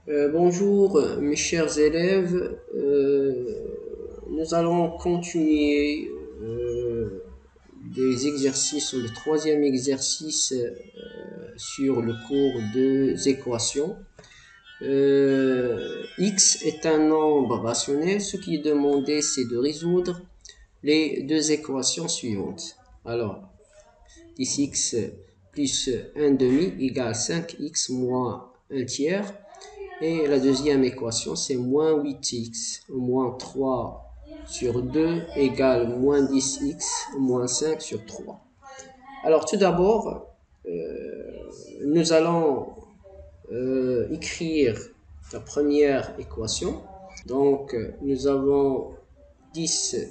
Bonjour mes chers élèves. Nous allons continuer les exercices ou le troisième exercice sur le cours des équations. X est un nombre rationnel. Ce qui est demandé, c'est de résoudre les deux équations suivantes. Alors, 10x plus 1 demi égale 5x moins 1 tiers. Et la deuxième équation, c'est moins 8x moins 3 sur 2 égale moins 10x moins 5 sur 3. Alors tout d'abord, nous allons écrire la première équation. Donc nous avons 10x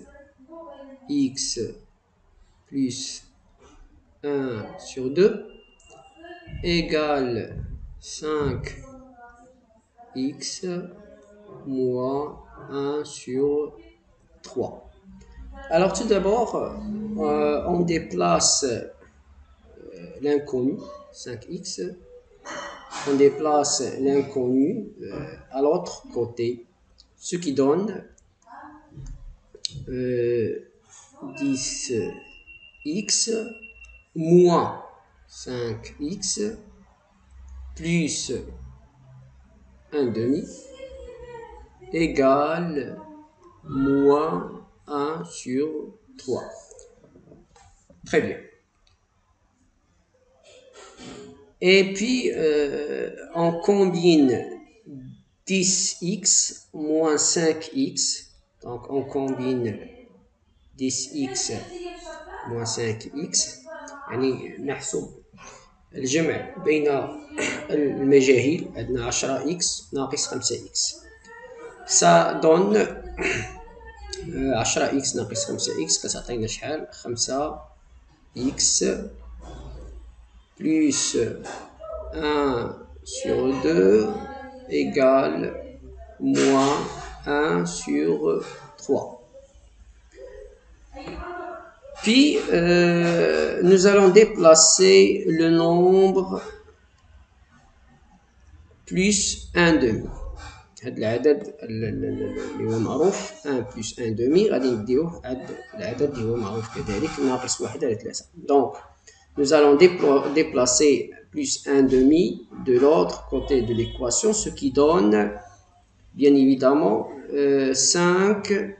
plus 1 sur 2 égale 5x moins 1 sur 3. Alors tout d'abord, on déplace l'inconnu, 5x, on déplace l'inconnu à l'autre côté, ce qui donne 10x moins 5x plus 1 demi égale moins 1 sur 3. Très bien. Et puis, on combine 10x moins 5x. Donc, on combine 10x moins 5x. يعني نحسب الجمع بين المجاهيل. عندنا 10x ناقص 5x. Ça donne 10x ناقص 5x كتعطينا شحال 5x plus 1 sur 2 égale moins 1 sur 3. Puis, nous allons déplacer le nombre plus 1 demi. هذا العدد اللي هو معروف 1 plus 1 demi غادي نديوه عند العدد اللي هو معروف كذلك ناقص 1 على 3. Donc, nous allons déplacer plus 1 demi de l'autre côté de l'équation, ce qui donne, bien évidemment, 5x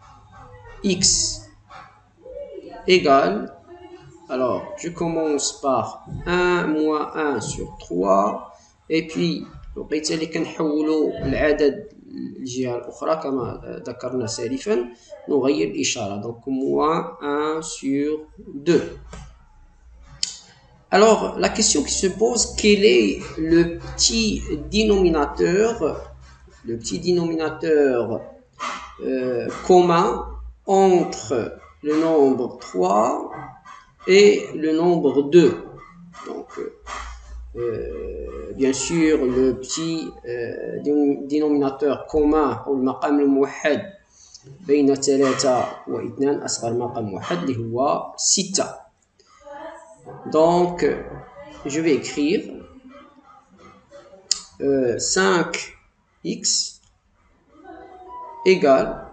égale, alors je commence par 1 moins 1 sur 3, et puis لقيت اللي كنحولوا العدد الجهة الأخرى كما ذكرنا سالفا نغير الإشارة. Donc moins 1 sur 2. Alors, la question qui se pose, quel est le petit dénominateur commun entre le nombre 3 et le nombre 2. Donc, bien sûr, le petit dénominateur commun ou le مقام الموحد بين 3 و 2 أصغر مقام موحد اللي هو 6. Donc, je vais écrire 5x égale,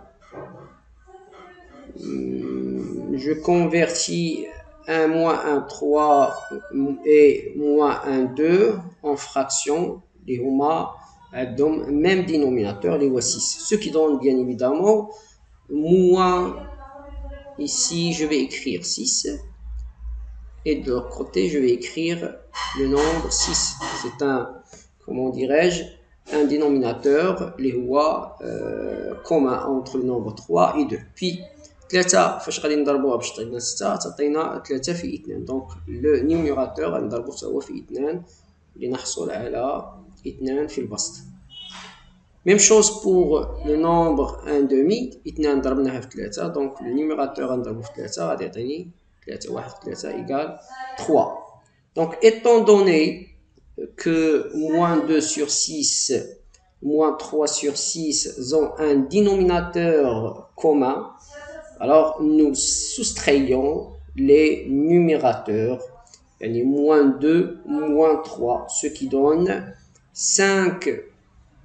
je convertis 1 moins 1 3 et moins 1 2 en fractions, les huma même dénominateur, les voici. Ce qui donne bien évidemment moins, ici je vais écrire 6. Et de l'autre côté, je vais écrire le nombre 6. C'est un, comment dirais-je, un dénominateur, les هو commun entre le nombre 3 et 2. Puis, 3 فاش غادي نضربوها باش تعطينا 6 تعطينا 3 في 2. Donc, le numérateur غادي نضربو هو في 2 لنحصل على 2 في البسط. Même chose pour le nombre 1 demi. 2 ضربناها في 3. Donc, le numérateur غنضربو في 3 غادي يعطيني 3 1 في 3 égale 3. Donc, étant donné que moins 2 sur 6, moins 3 sur 6 ont un dénominateur commun, alors nous soustrayons les numérateurs, moins 2, moins 3, ce qui donne 5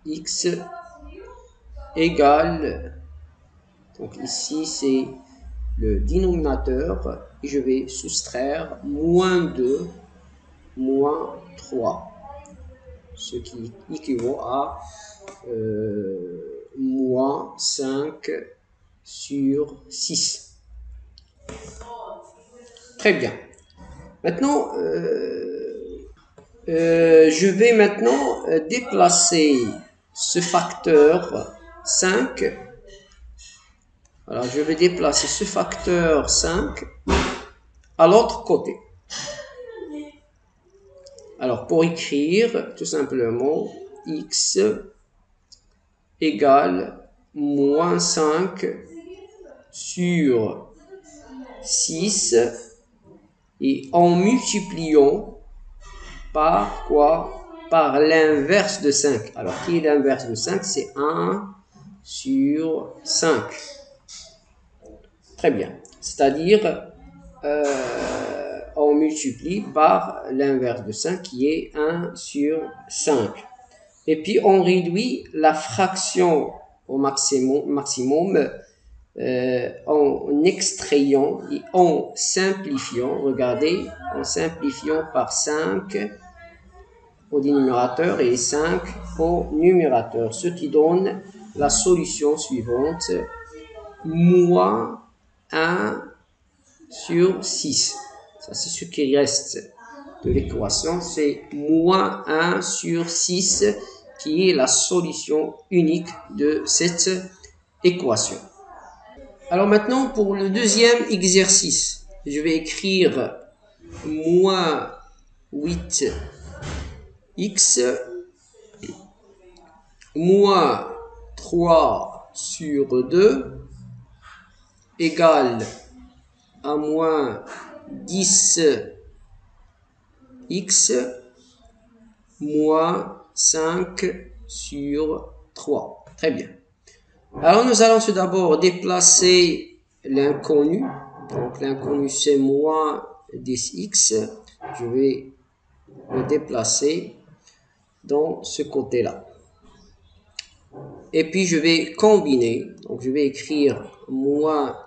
x égale, donc ici c'est le dénominateur, et je vais soustraire moins 2, moins 3, ce qui équivaut à moins 5 sur 6. Très bien. Maintenant, je vais maintenant déplacer ce facteur 5. Alors, je vais déplacer ce facteur 5 à l'autre côté. Alors, pour écrire, tout simplement, x égale moins 5 sur 6, et en multipliant par quoi? Par l'inverse de 5. Alors, qui est l'inverse de 5? C'est 1 sur 5. Très bien. C'est-à-dire, on multiplie par l'inverse de 5 qui est 1 sur 5. Et puis, on réduit la fraction au maximum en extrayant et en simplifiant. Regardez, en simplifiant par 5 au dénominateur et 5 au numérateur, ce qui donne la solution suivante, moins 1 sur 6. Ça, c'est ce qui reste de l'équation, c'est moins 1 sur 6 qui est la solution unique de cette équation. Alors maintenant, pour le deuxième exercice, je vais écrire moins 8x moins 3 sur 2 égale à moins 10x moins 5 sur 3. Très bien. Alors, nous allons tout d'abord déplacer l'inconnu. Donc, l'inconnu, c'est moins 10x. Je vais le déplacer dans ce côté-là. Et puis, je vais combiner. Donc, je vais écrire moins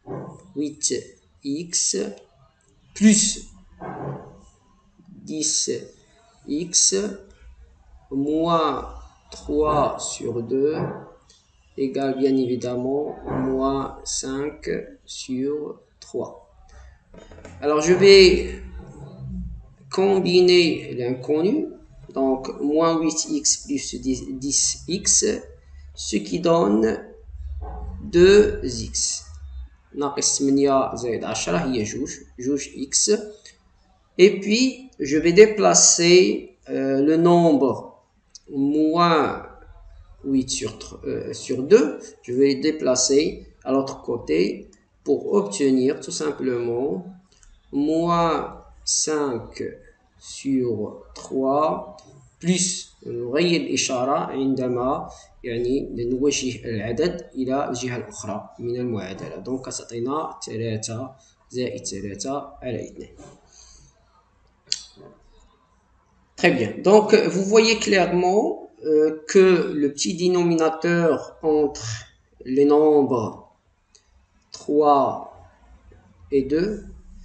8x plus 10x moins 3 sur 2 égale bien évidemment moins 5 sur 3. Alors, je vais combiner l'inconnu. Donc, moins 8x plus 10x, ce qui donne 2x. ناقص 8 زائد 10 هي جوج x. Et puis, je vais déplacer le nombre moins 8 sur 2. Je vais le déplacer à l'autre côté pour obtenir tout simplement moins 5 sur 3 plus نغير الإشارة عندما يعني نوجه العدد إلى الجهة الأخرى من المعادلة. donc تعطينا 3 زائد 3 على 2. Très bien. Donc, vous voyez clairement que le petit dénominateur entre les nombres 3 et 2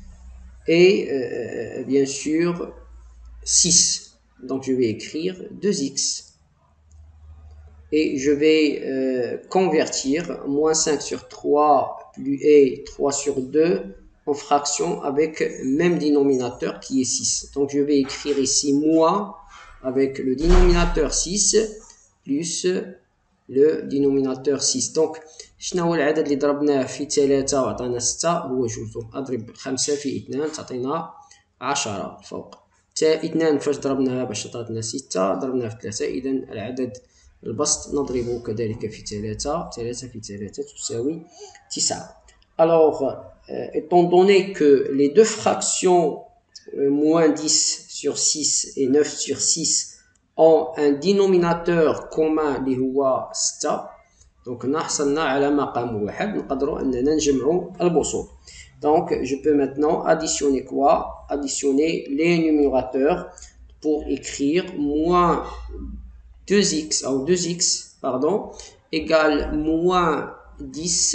est bien sûr 6. Donc, je vais écrire 2x. Et je vais convertir moins 5 sur 3 et 3 sur 2 en fraction avec le même dénominateur qui est 6. Donc, je vais écrire ici moins avec le dénominateur 6 plus le dénominateur 6. Donc, شنو هو العدد اللي ضربناه في 3 وعطانا 6 هو جوج. اضرب 5 في 2 تعطينا 10 الفوق. 2 فاش ضربناها باش تعطينا 6 ضربناها في 3. إذا العدد البسط نضربه كذلك في 3. 3 في 3 تساوي 9. Alors, étant donné que les deux fractions moins 10 sur 6 et 9 sur 6 ont un dénominateur commun اللي هو 6, donc حصلنا على مقام واحد نقدروا أننا نجمعوا البسط. Donc, je peux maintenant additionner quoi? Additionner les numérateurs pour écrire moins 2x, ou 2x, pardon, égale moins 10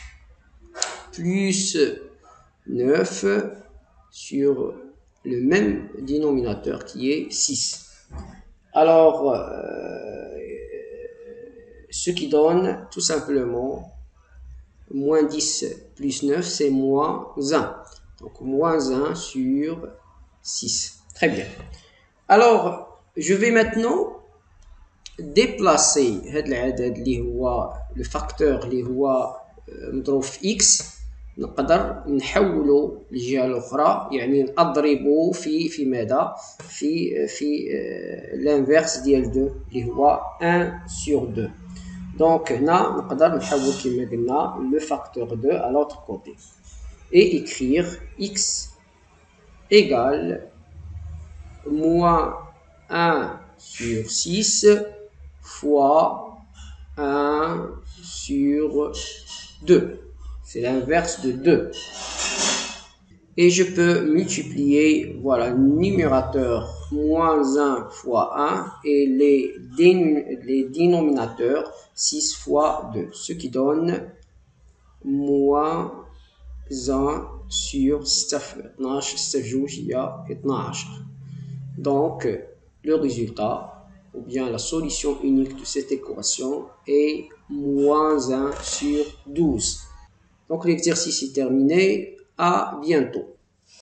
plus 9 sur le même dénominateur qui est 6. Alors, ce qui donne tout simplement moins 10 plus 9, c'est moins 1. Donc, moins 1 sur 6. Très bien. Alors, je vais maintenant déplacer le facteur اللي هو مضروب في x نقدر نحولو للجهه الاخرى يعني نضربو في ماذا في الانفيرس ديال 2 اللي هو 1 sur 2. دونك هنا نقدر نحول كما قلنا le facteur 2 à l'autre côté et écrire x égale moins 1 sur 6 fois 1 sur 2. C'est l'inverse de 2. Et je peux multiplier, voilà, le numérateur moins 1 fois 1 et les dénominateurs 6 fois 2. Ce qui donne moins 1 sur 12. Donc, le résultat, ou bien la solution unique de cette équation est moins 1 sur 12. Donc, l'exercice est terminé. À bientôt.